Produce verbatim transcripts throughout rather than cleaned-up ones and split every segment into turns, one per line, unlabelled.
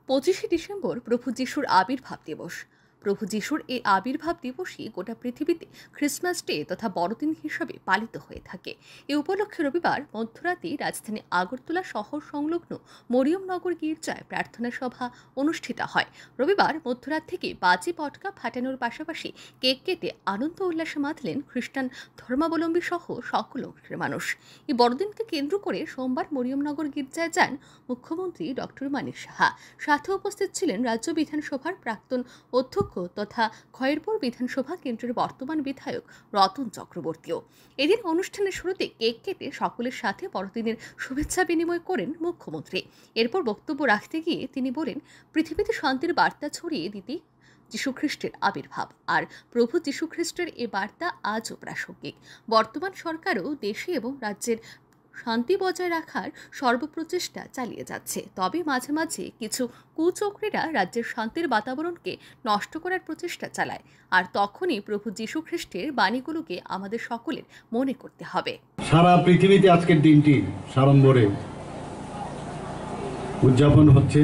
পঁচিশে ডিসেম্বর প্রভু যিশুর আবির্ভাব দিবস। প্রভু যিশুর এই আবির্ভাব দিবসই গোটা পৃথিবীতে ক্রিসমাস ডে তথা বড়দিন হিসাবে পালিত হয়ে থাকে। এ উপলক্ষে রবিবার মধ্যরাতে রাজধানী আগরতলা শহর সংলগ্ন মরিয়মনগর গির্জায় প্রার্থনা সভা অনুষ্ঠিত হয়। রবিবার মধ্যরাত থেকে বাজি পটকা ফাটানোর পাশাপাশি কেক কেটে আনন্দ উল্লাসে মাতলেন খ্রিস্টান ধর্মাবলম্বী সহ সকল অংশের মানুষ। এই বড়দিনকে কেন্দ্র করে সোমবার মরিয়মনগর গির্জায় যান মুখ্যমন্ত্রী ডক্টর মানিক সাহা। সাথে উপস্থিত ছিলেন রাজ্য বিধানসভার প্রাক্তন অধ্যক্ষ তথা খয়েরপুর বিধানসভা কেন্দ্রের বর্তমান বিধায়ক রতন চক্রবর্তীও। এদিন অনুষ্ঠানের শুরুতে কেক কেটে সকলের সাথে বড়দিনের শুভেচ্ছা বিনিময় করেন মুখ্যমন্ত্রী। এরপর বক্তব্য রাখতে গিয়ে তিনি বলেন, পৃথিবীতে শান্তির বার্তা ছড়িয়ে দিতে যীশুখ্রিস্টের আবির্ভাব, আর প্রভু যীশুখ্রিস্টের এ বার্তা আজও প্রাসঙ্গিক। বর্তমান সরকারও দেশে এবং রাজ্যের শান্তি বজায় রাখার সর্বপ্রচেষ্টা চালিয়ে যাচ্ছে। তবে মাঝে মাঝে কিছু কুচক্রীরা রাজ্যের শান্তির বাতাবরণকে নষ্ট করার প্রচেষ্টা চালায়, আর তখনই প্রভু যীশু খ্রিস্টের বাণীগুলোকে আমাদের সকলের মনে করতে হবে।
সারা পৃথিবীতে আজকের দিনটি সাড়ম্বরে উদযাপন হচ্ছে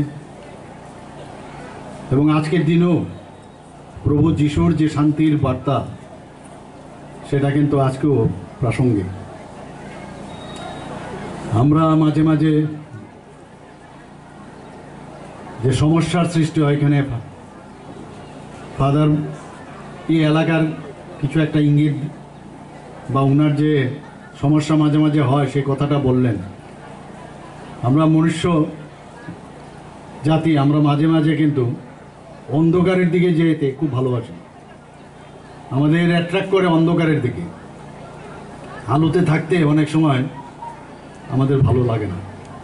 এবং আজকের দিনও প্রভু যিশুর যে শান্তির বার্তা সেটা কিন্তু আজকেও প্রাসঙ্গিক। আমরা মাঝে মাঝে যে সমস্যার সৃষ্টি হয়, এখানে ফাদার এই এলাকার কিছু একটা ইঙ্গিত বা ওনার যে সমস্যা মাঝে মাঝে হয় সেই কথাটা বললেন। আমরা মনুষ্য জাতি, আমরা মাঝে মাঝে কিন্তু অন্ধকারের দিকে যেতে খুব ভালোবাসি। আমাদের অ্যাট্রাক্ট করে অন্ধকারের দিকে। আলোতে থাকতে অনেক সময় আমাদের ভালো লাগে না।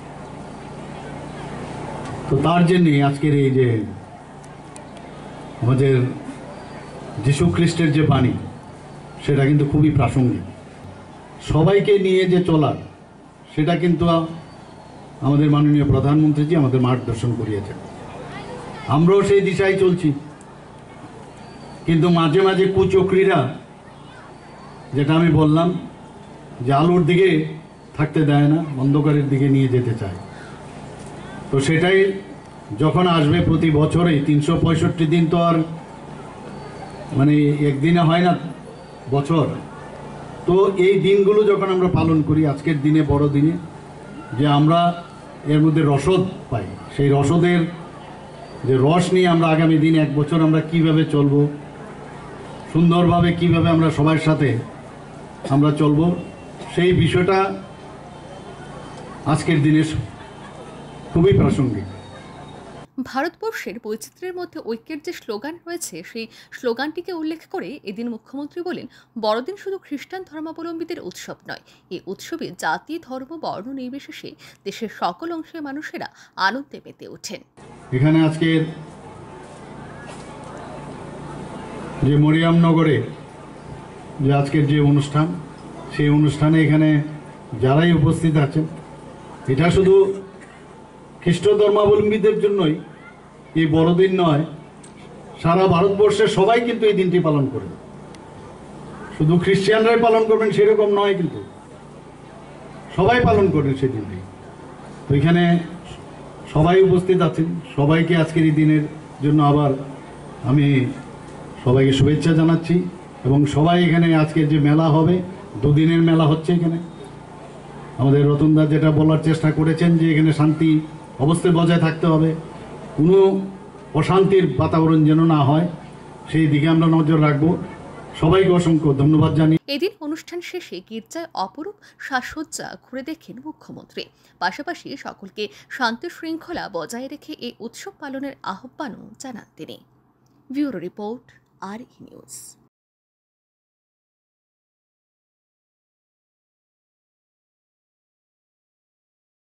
তো তার জন্যে আজকের এই যে আমাদের যীশু খ্রিস্টের যে বাণী সেটা কিন্তু খুবই প্রাসঙ্গিক। সবাইকে নিয়ে যে চলার সেটা কিন্তু আমাদের মাননীয় প্রধানমন্ত্রীজি আমাদের মার্গদর্শন করিয়েছেন। আমরাও সেই দিশায় চলছি, কিন্তু মাঝে মাঝে কুচক্রীরা, যেটা আমি বললাম যে আলোর দিকে থাকতে দেয় না, অন্ধকারের দিকে নিয়ে যেতে চায়। তো সেটাই যখন আসবে প্রতি বছরেই তিনশো পঁয়ষট্টি দিন তো আর মানে একদিনে হয় না, বছর। তো এই দিনগুলো যখন আমরা পালন করি, আজকের দিনে বড় দিনে যে আমরা এর মধ্যে রসদ পাই, সেই রসদের যে রস নিয়ে আমরা আগামী দিন এক বছর আমরা কিভাবে চলব, সুন্দরভাবে কিভাবে আমরা সবার সাথে আমরা চলব, সেই বিষয়টা আজকের দিনে খুবই প্রাসঙ্গিক।
ভারতবর্ষের বৈচিত্র্যের মধ্যে ঐক্যের যে স্লোগান রয়েছে, সেই স্লোগানটিকে উল্লেখ করে এদিন মুখ্যমন্ত্রী বলেন, বড়দিন শুধু খ্রিস্টান ধর্মাবলম্বীদের উৎসব নয়, এই উৎসবে জাতি ধর্ম বর্ণ নির্বিশেষে দেশের সকল অংশের মানুষেরা আনন্দে মেতে ওঠেন।
এখানে আজকের যে মরিয়মনগরে যে আজকের যে অনুষ্ঠান, সেই অনুষ্ঠানে এখানে যারাই উপস্থিত আছেন, এটা শুধু খ্রিস্ট ধর্মাবলম্বীদের জন্যই এই বড়দিন নয়, সারা ভারতবর্ষের সবাই কিন্তু এই দিনটি পালন করে। শুধু খ্রিস্টানরাই পালন করবেন সেরকম নয়, কিন্তু সবাই পালন করেন সেই দিনটি। তো এখানে সবাই উপস্থিত আছেন, সবাইকে আজকের এই দিনের জন্য আবার আমি সবাইকে শুভেচ্ছা জানাচ্ছি। এবং সবাই এখানে আজকের যে মেলা হবে, দুদিনের মেলা হচ্ছে এখানে, আমাদের রতনদা যেটা বলার চেষ্টা করেছেন যে এখানে শান্তি অবস্থায় বজায় থাকতে হবে, কোনো অশান্তির বাতাবরণ যেন না হয়, সেই দিকে আমরা নজর রাখবো। সবাইকে অসংখ্য ধন্যবাদ জানিয়ে
এদিন অনুষ্ঠান শেষে গির্জায় অপরূপ সাজসজ্জা ঘুরে দেখেন মুখ্যমন্ত্রী। পাশাপাশি সকলকে শান্তি শৃঙ্খলা বজায় রেখে এই উৎসব পালনের আহ্বানও জানান তিনি। Bureau report, R E news.